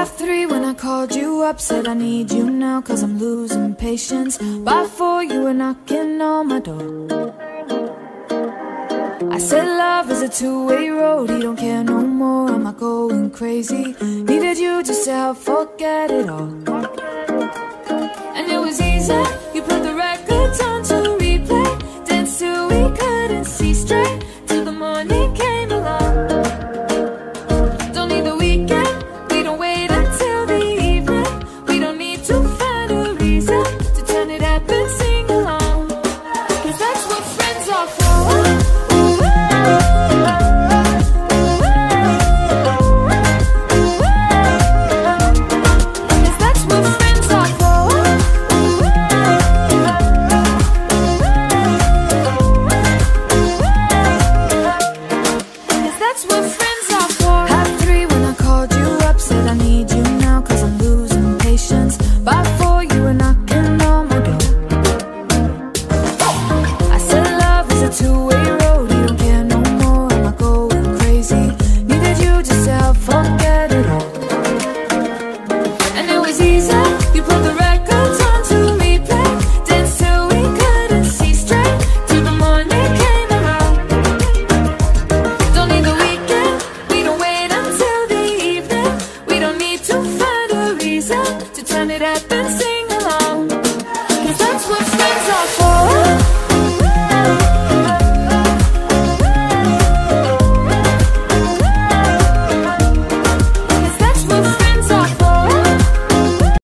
3 when I called you up, said I need you now cause I'm losing patience. By 4 you were knocking on my door. I said love is a two-way road, he don't care no more, am I going crazy? Needed you just to help forget it all. And it was easy